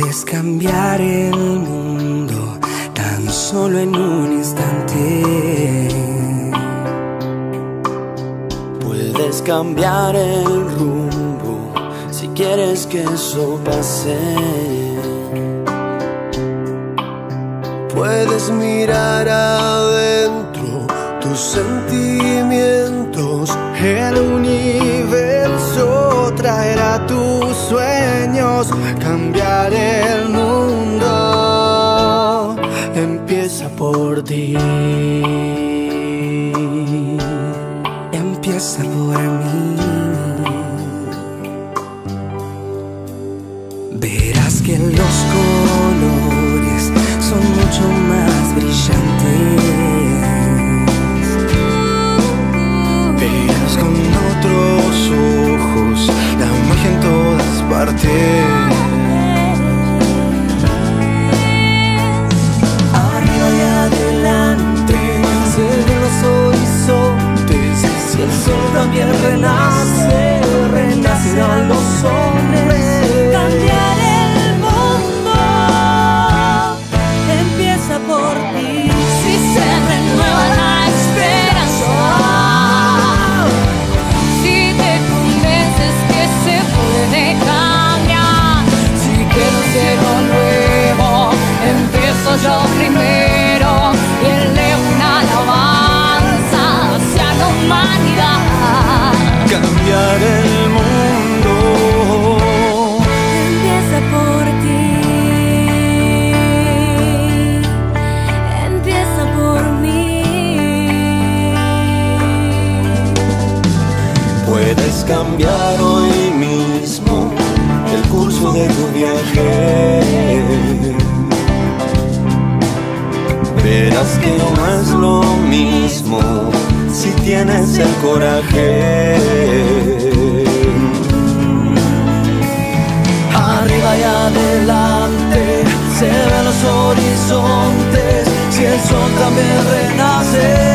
Puedes cambiar el mundo tan solo en un instante. Puedes cambiar el rumbo si quieres que eso pase. Puedes mirar adentro tus sentimientos. El universo traerá tus sueños. Cambiar el mundo empieza por ti. Empieza por mí. Verás que los colores son mucho más brillantes. Verás con otros ojos la magia en todas partes. Arriba y adelante se ven los horizontes. Si el sol también renace, renacerán los hombres. Cambiar el mundo empieza por ti. Si se renueva la esperanza, si te convences que se puede cambiar, si quieres cero nuevo, empiezo yo primero y elevo una alabanza hacia la humanidad. Cambiar el mundo empieza por ti, empieza por mí. puedes cambiar hoy mismo el curso de tu viaje. Verás que no es lo mismo si tienes el coraje. Arriba y adelante se ven los horizontes. Si el sol también renace,